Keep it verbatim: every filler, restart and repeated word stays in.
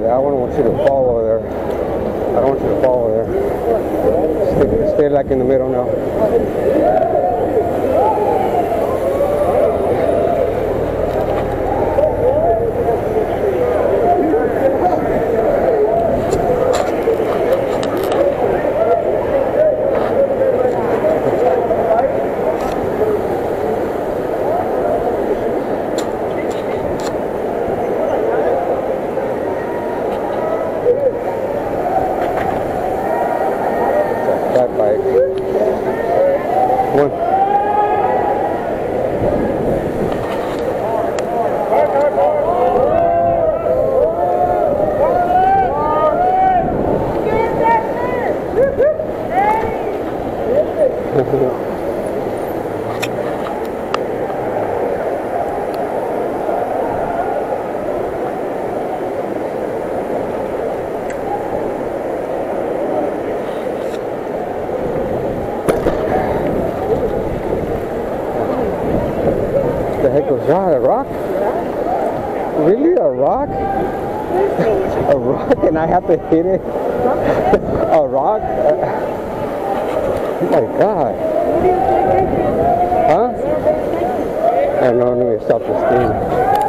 I wouldn't want you to fall over there. I don't want you to fall over there. Stay, stay like in the middle now. Flat bike. One. The heck was that? A rock? Really? A rock? A rock and I have to hit it? A rock? Oh my god. Huh? I don't know, let me stop the steam.